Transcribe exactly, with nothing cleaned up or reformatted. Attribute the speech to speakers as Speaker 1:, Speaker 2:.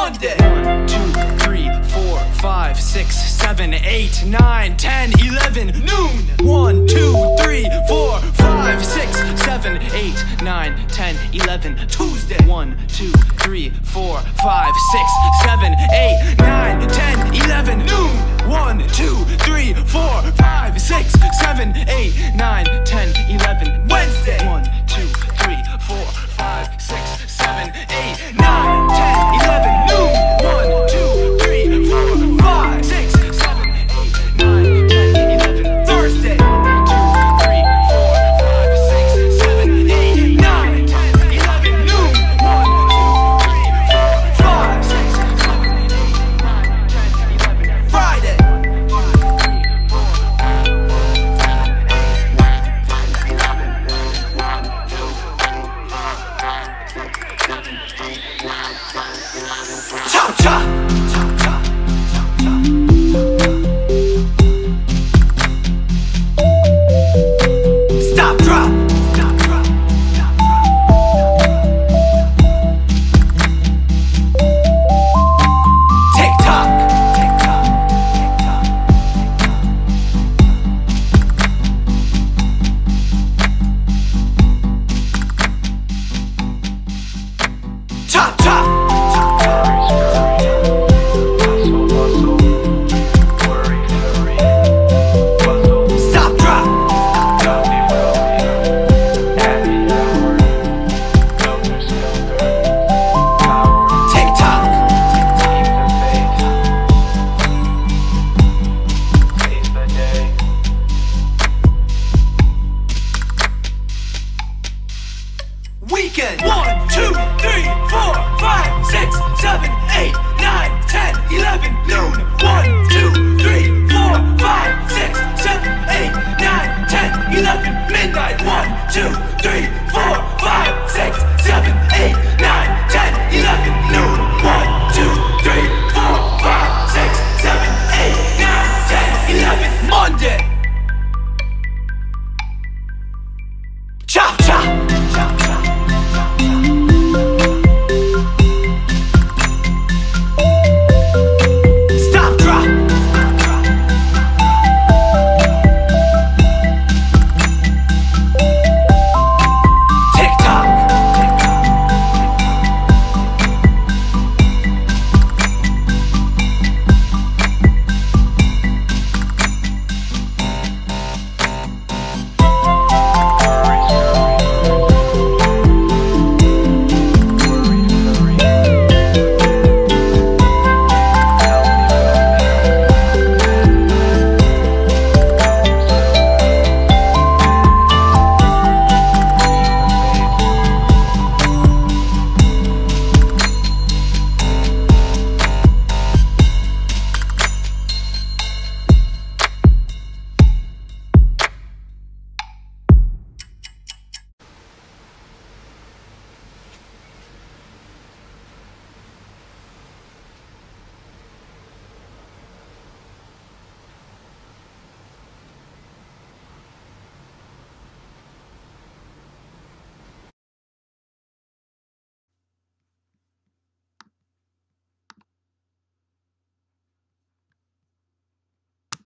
Speaker 1: Monday. One, two, three, four, five, six, seven, eight, nine, ten, eleven, noon. One, two, three, four, five, six, seven, eight, nine, ten, eleven, Tuesday. One, two, three, four, five, six, seven, eight, nine, ten, eleven, noon. One, two, three, four, five, six, seven, eight, nine, ten, eleven, Wednesday. One, two, three, four, five, six, seven, eight, nine, ten, eleven, noon. One, two, three, four, five, six, seven, eight, nine, ten, eleven, Thursday. One, two, three, four, five, six, seven, eight, nine, ten, eleven, noon. One, two, three, four, five, six, seven, eight, nine, ten, eleven, Friday. Chop, chop. Stop, drop. Stop, drop. Stop, drop. Tick tock. Tick tock. Tick tock. Chop, chop. Weekend. One, two, three, four, five, six, seven, eight, nine, ten, eleven, noon. One, two, three, four, five, six, seven, eight, nine, ten, eleven, midnight. One, two.